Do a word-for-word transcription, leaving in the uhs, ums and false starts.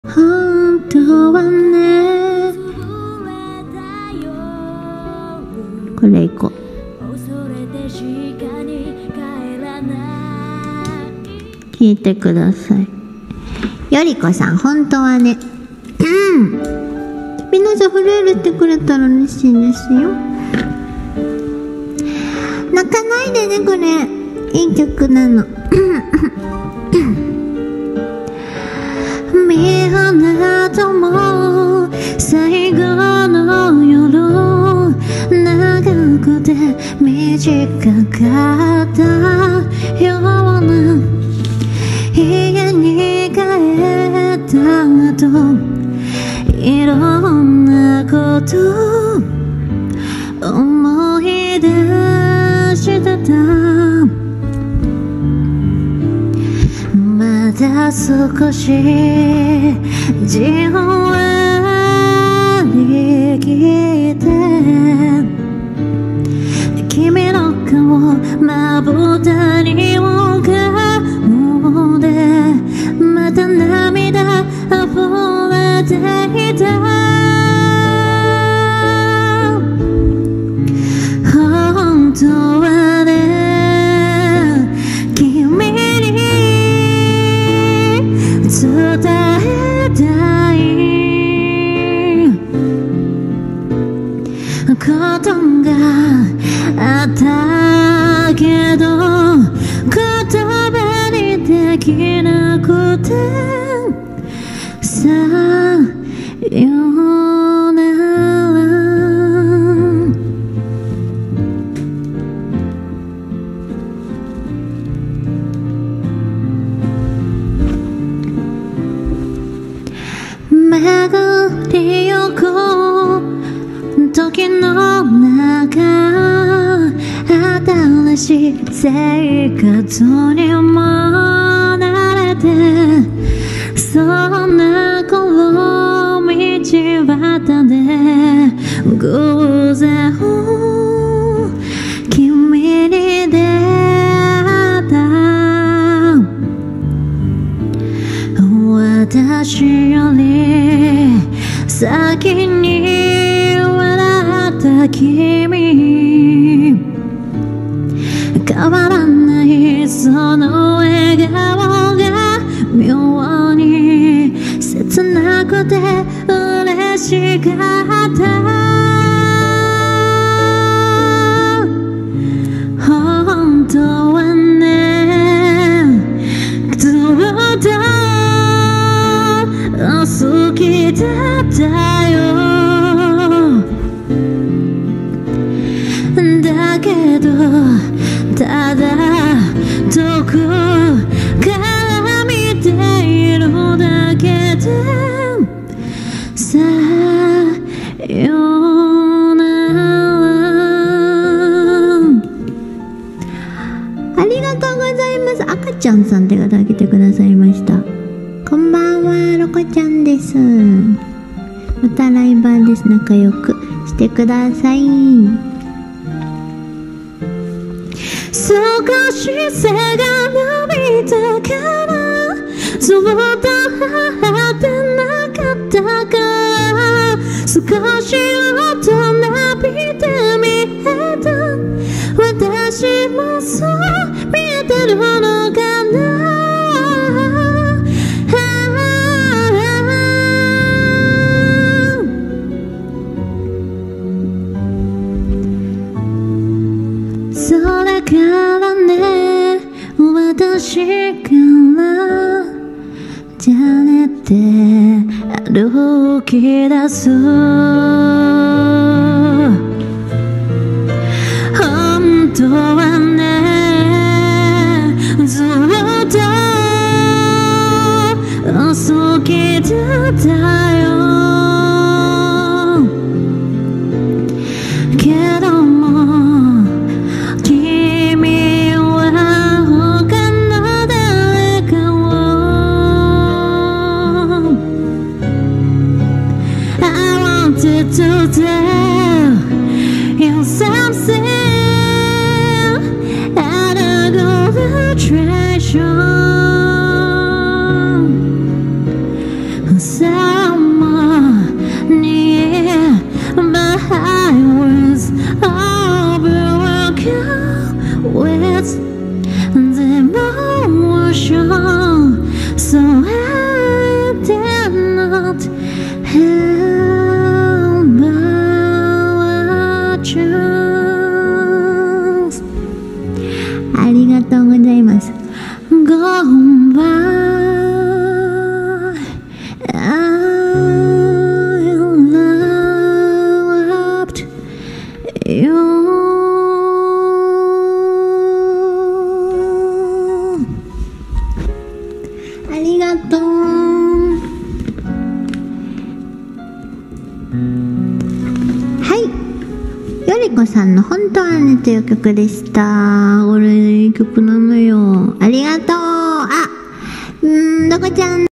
本当はね。これいこう。聞いてください。よりこさん、本当はね。皆さん震えてくれたら嬉しいですよ。泣かないでね、これいい曲なの。見放とも最後の夜、長くて短かったような、家に帰った後いろんなこと思い出してた。まだ少しじんわりきて、君の顔まぶたに浮かんで、また涙溢れていた。本当はね、君に伝えたいことがあったけど、言葉にできなくて、さよなら。巡りゆく時の中、新しい生活にも慣れて、そんな頃道端で偶然君に出会った。私より先に笑った君、変わらないその笑顔が妙に切なくて嬉しかった。本当はね、ずっと好きだったよ。だけどただ遠くから見ているだけで、さよなら。ありがとうございます。赤ちゃんさんって方が来てくださいました。こんばんは、ロコちゃんです。歌ライバーです。仲良くしてください。少し背が伸びたからずっと晴れてなかったから、少し大人びて見えた。私もそう見えてるのかな。それからね、私からじゃねって歩き出す。本当はね、ずっと好きだったよ。けども君は他の誰かを I wanted to tell you something and I got the treasure. summer near the highways of your car with the motion, so I did not have a chance. ありがとうございます。Gone by, I loved you. ありがとう。はい、よりこさんの本当はねという曲でした。これいい曲なのよ。ありがとう。あ、んー、どこちゃん